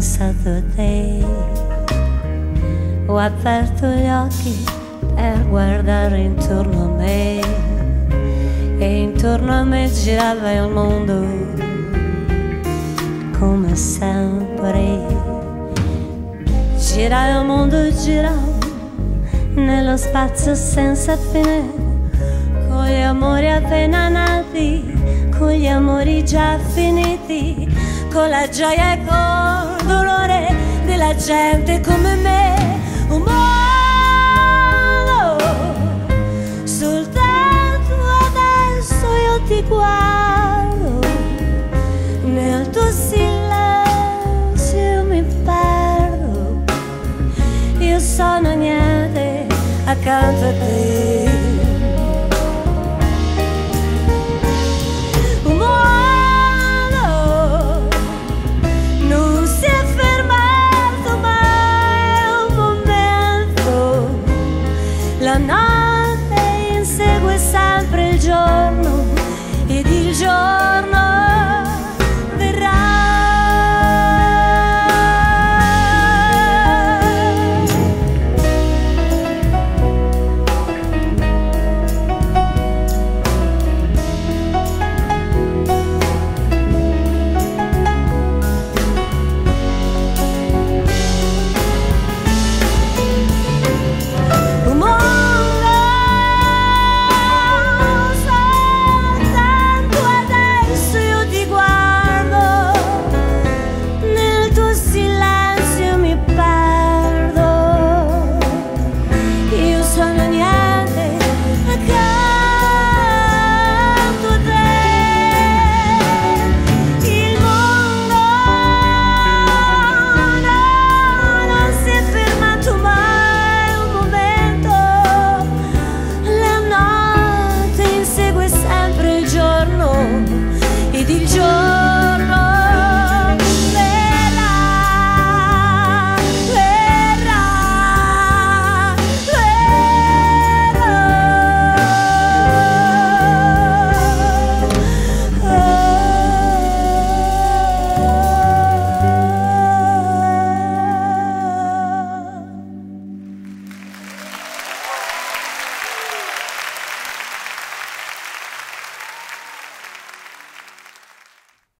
pensato a te. Ho aperto gli occhi per guardare intorno a me, e intorno a me girava il mondo come sempre. Gira il mondo, gira nello spazio senza fine, con gli amori appena nati, con gli amori già finiti, con la gioia e col dolore della gente come me. Un mondo, soltanto adesso io ti guardo, nel tuo silenzio mi perdo. Io sono niente accanto a te.